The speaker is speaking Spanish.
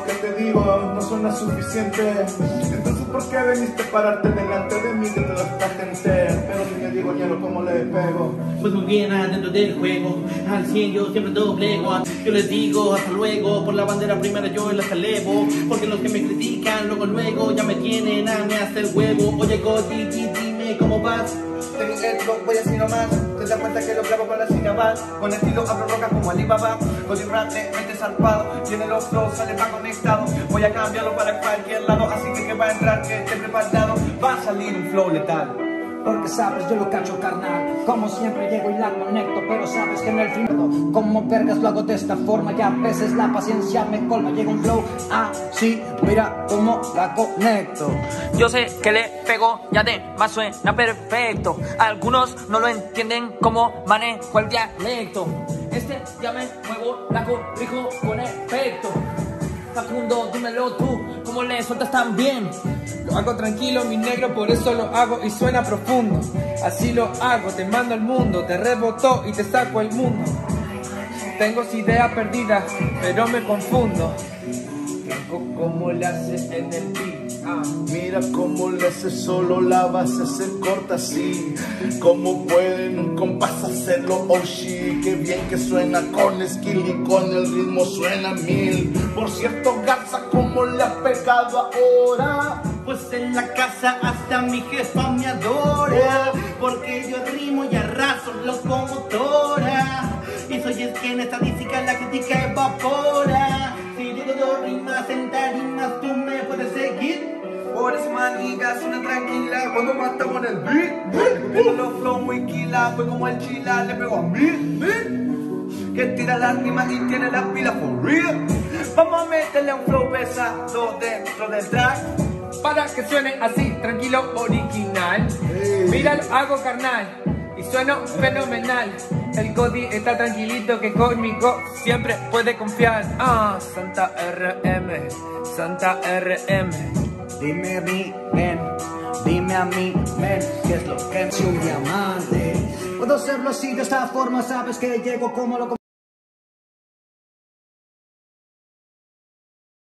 que te digo no suena suficiente. Entonces ¿por qué veniste a pararte delante de mí de toda esta gente? Pero si me digo ñero, ¿cómo le pego? Pues muy bien adentro del juego, al 100 yo siempre doblego. Yo les digo hasta luego, por la bandera primero yo las elevo. Porque los que me critican luego ya me tienen a mí hasta el huevo. Oye Godi, dime cómo vas. Tengo esto, voy así nomás. Te das cuenta que lo clavo con la sílabas. Con estilo abro roca como Alibaba. Godi rap le mete zarpado. Tiene los flows, sale más conectado. Voy a cambiarlo para cualquier lado. Así que va a entrar, que esté preparado. Va a salir un flow letal. Porque sabes, yo lo cacho carnal. Como siempre llego y la conecto. Pero sabes que en el fin como vergas lo hago de esta forma. Y a veces la paciencia me colma. Llega un flow así, mira cómo la conecto. Yo sé que le pego y además suena perfecto. Algunos no lo entienden como manejo el dialecto. Ya me muevo, la corrijo con efecto. Facundo, dímelo tú, ¿cómo le sueltas tan bien? Lo hago tranquilo, mi negro, por eso lo hago y suena profundo. Así lo hago, te mando al mundo, te rebotó y te saco el mundo. Tengo ideas perdidas, pero me confundo. ¿Cómo le haces en el beat? Mira cómo le hace, solo la base se corta así. Cómo pueden un compás hacerlo, oh shit. Qué bien que suena con skill y con el ritmo suena 1000. Por cierto, Garza, ¿cómo le has pegado ahora? Pues en la casa hasta mi jefa me adora. Porque yo rimo y arraso locomotora. Y soy el que en estadística la crítica evapora. Si digo dos rimas en tarimas, tú me puedes seguir. Por eso maniga, suena tranquila cuando matamos en el beat. Tengo los flow muy kila, fue como el chila, le pego a mí. Que tira las rimas y tiene las pilas for real. Vamos a meterle un flow pesado dentro del track. Para que suene así, tranquilo, original. Mira, lo hago carnal y sueno fenomenal. El Godi está tranquilito que conmigo siempre puede confiar. Santa RM, Santa RM. Dime a mí, ven, dime a mí, ven, ¿qué es lo que es un diamante? Puedo hacerlo así de esta forma, sabes que llego como lo